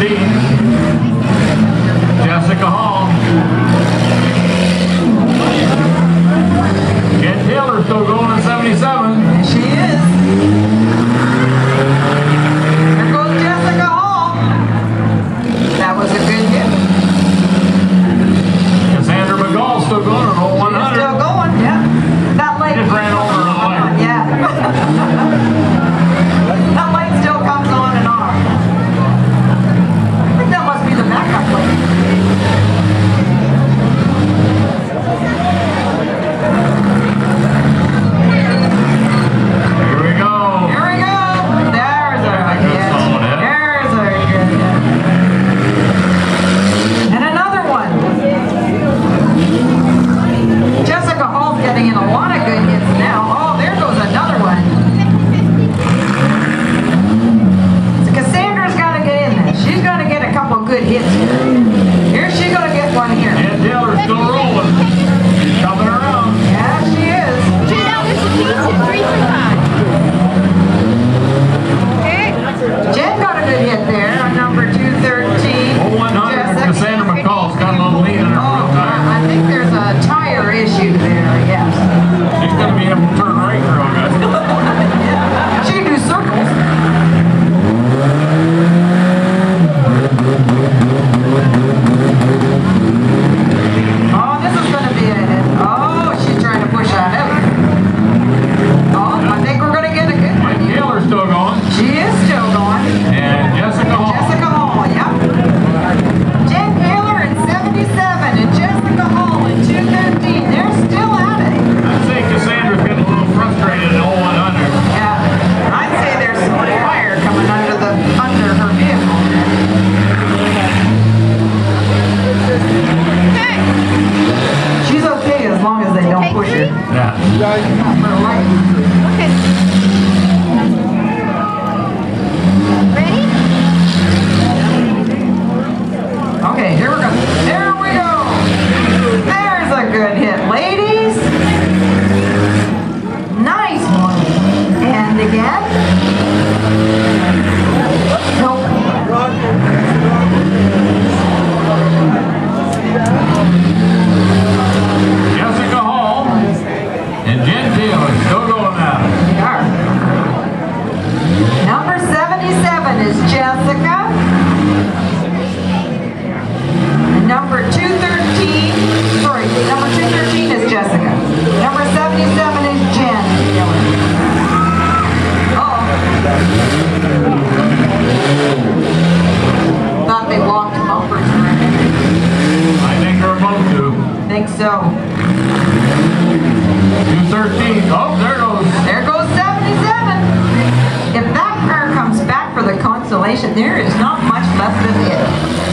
213. Jessica Hall. Jen Taylor still going at 77. She is. There goes Jessica Hall. That was a good hit. Cassandra McGall still going at 100. Still going, yeah. That light just ran over the light. Yeah. That light still comes on and off. I think that must be the backup light. Here we go. Here we go. There's a good hit. There's a good hit. And another one. Jessica Hall's getting in a lot of good hits now. Oh, there goes another one. So Cassandra's got to get in there. She's got to get a couple good hits here. Here's she's going to get one here. Jen Taylor's still rolling. She's coming around. Yeah, she is. Jen got a good hit there on number 213. 100. Cassandra McCall's got a little lead in her front tire. I think there's a tire issue there, I guess. She's going to be able to turn right real good. She can do circles. Oh, this is going to be a hit. Oh, she's trying to push that out. Oh, I think we're going to get a good one. Jen Taylor's still going. She is still going. And Jessica Hall. Jessica Hall, yep. Jen Taylor in 77 and Jessica Hall in 213. They're still at it. I'd say Cassandra's getting a little frustrated at 100. Yeah. I'd say there's some fire coming under her vehicle. She's okay as long as they don't push her. Yeah. Okay. Ready? Okay, here we go. There we go. There's a good hit, ladies. Nice one. And again. Nope. Jessica Hall and Jen Taylor still going at it. They are. Number 77 is Jessica. And number 213, sorry, number 213 is Jessica. Number 77 is Jen. Thought they locked bumpers. I think they're about to. Think so. 213. Oh, there goes. There goes 77. If that car comes back for the consolation, there is not much left of it.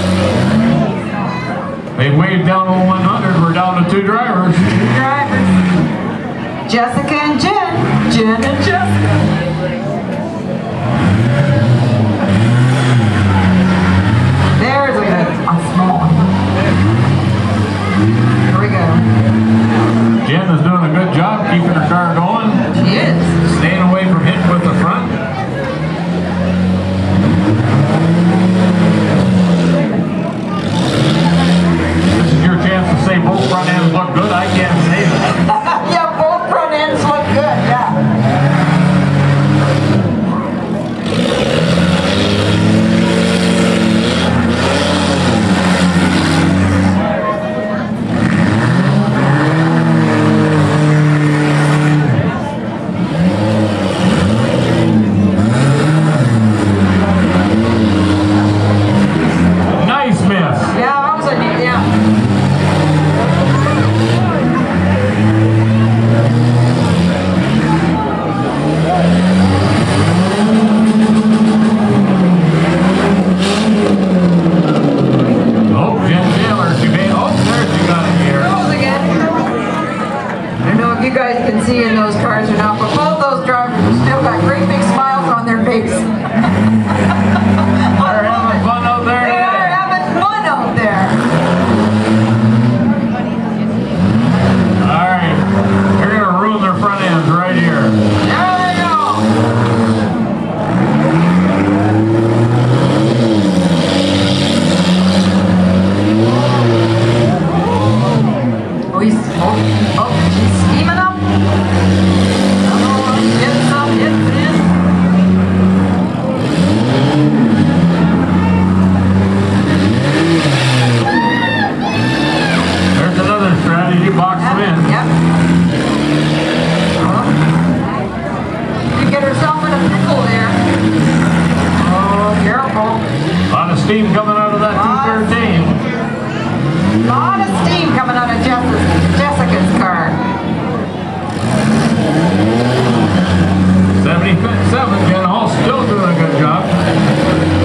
They waved down to 100. We're down to 2 drivers. 2 drivers. Jessica and Jen. Jen and Jessica. There's a small one. Here we go. Jen is doing a good job keeping her car going. She is. Staying away from hitting with the front. This is your chance to say both front ends look good. I can't say that. Yeah, both front ends look good, yeah. steam coming out of that 213. A lot of steam coming out of Jessica's car. 77, Jen Hall still doing a good job.